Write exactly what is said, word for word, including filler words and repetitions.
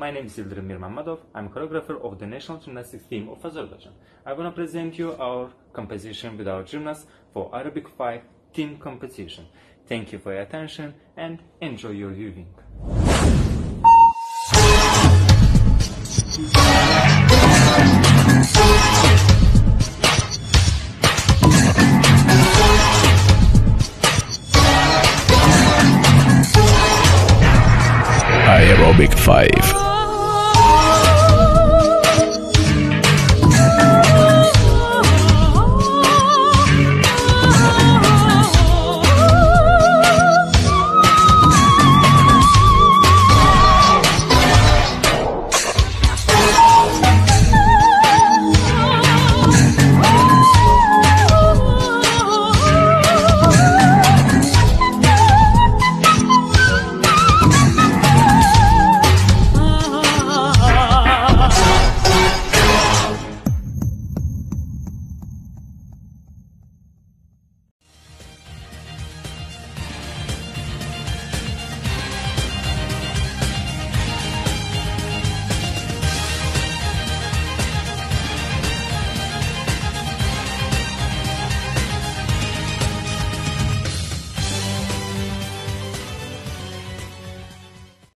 my name is Yildirim Mirmammadov. I'm choreographer of the national gymnastics team of Azerbaijan. I want to present you our composition with our gymnasts for Arabic five team competition. Thank you for your attention and enjoy your viewing. Aerobic five.